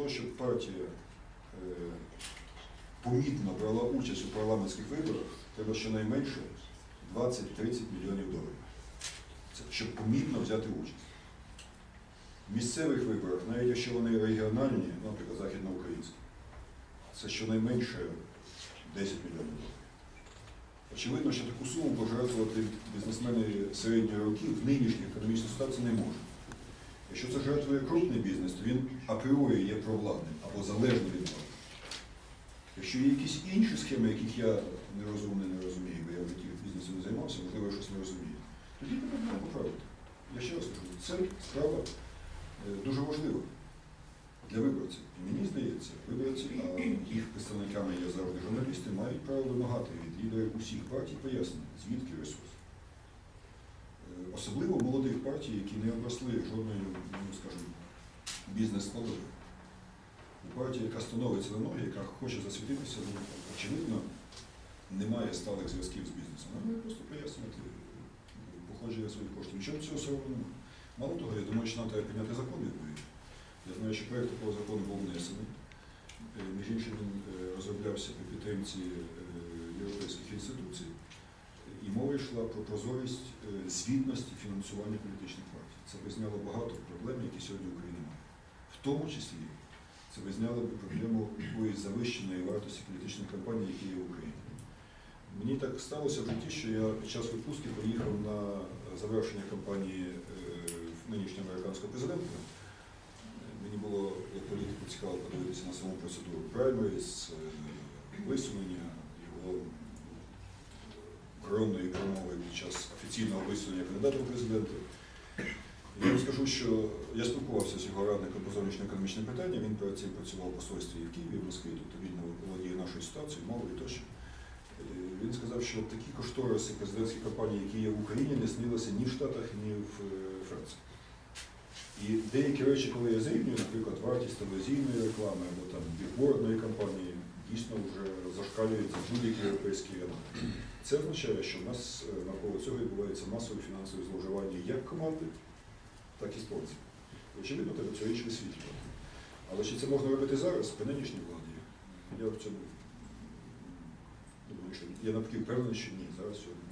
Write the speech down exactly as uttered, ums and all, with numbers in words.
щоб партія е, помітно брала участь у парламентських виборах, треба щонайменше двадцять-тридцять мільйонів доларів. Це щоб помітно взяти участь. В місцевих виборах, навіть якщо вони регіональні, наприклад, західноукраїнські, це щонайменше десять мільйонів доларів. Очевидно, що таку суму пожертвувати бізнесмени середньої руки в нинішній економічній ситуації не можуть. Якщо це жертвує крупний бізнес, то він апріорі є провладним або залежним від влади. Якщо є якісь інші схеми, яких я нерозумний не розумію, бо я в житті бізнесом не займався, можливо, я щось не розумію, тоді треба поправити. Я ще раз кажу, це справа дуже важлива для виборців. І мені здається, виборці, а їх представниками є завжди журналісти, мають право вимагати від лідерів усіх партій пояснення, звідки ресурс. Особливо молодих партій, які не обросли жодною, ну, скажімо, бізнес-складовою. Партія, яка становиться на ноги, яка хоче засвітитися, ну, очевидно, немає сталих зв'язків з бізнесом. Вона має просто пояснювати походження своїх коштів. Нічого цього всього немає. Мало того, я думаю, що нам треба прийняти закон відповідно. Я знаю, що проєкт такого закону був внесений. Між іншим, він розроблявся при підтримці європейських інституцій. І мова йшла про прозорість звітності фінансування політичних партій. Це би зняло багато проблем, які сьогодні Україна має. В тому числі це би зняло проблему якоїсь завищеної вартості політичних кампаній, які є в Україні. Мені так сталося в житті, що я під час відпустки поїхав на завершення кампанії нинішнього американського президента. Мені було, як політику, цікаво подивитися на саму процедуру праймеріс, висунення його коронної промови під час офіційного висунення кандидата в президенти. Я вам скажу, що я спілкувався з його радником по зовнішньоекономічним питанням, він перед цим працював у посольстві в Києві, в Москві, тобто він володіє нашою ситуацією, мовою тощо. Він сказав, що такі кошториси президентські кампанії, які є в Україні, не снилися ні в Штатах, ні в Франції. І деякі речі, коли я зрівнюю, наприклад, вартість телевізійної реклами або там білбордної кампанії, дійсно вже зашкалюють за будь-які європейські ринки. Це означає, що в нас навколо цього відбувається масове фінансове зловживання як команди, так і спонсорів. Очевидно, треба цю річ висвітлювати. Але чи це можна робити зараз, при нинішній владі? Я в цьому думаю, що я навпаки впевнений, що ні, зараз цього.